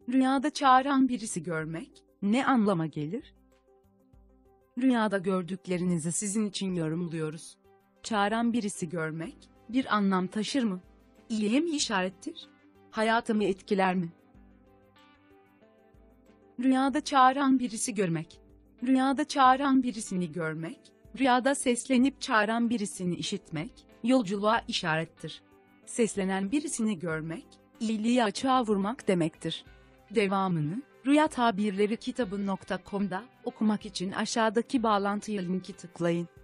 Rüyada çağıran birisi görmek, ne anlama gelir? Rüyada gördüklerinizi sizin için yorumluyoruz. Çağıran birisi görmek, bir anlam taşır mı? İyiye mi işarettir? Hayatımı etkiler mi? Rüyada çağıran birisi görmek. Rüyada çağıran birisini görmek, rüyada seslenip çağıran birisini işitmek, yolculuğa işarettir. Seslenen birisini görmek, iyiliği açığa vurmak demektir. Devamını, rüyatabirleri kitabı.com'da okumak için aşağıdaki bağlantıya linki tıklayın.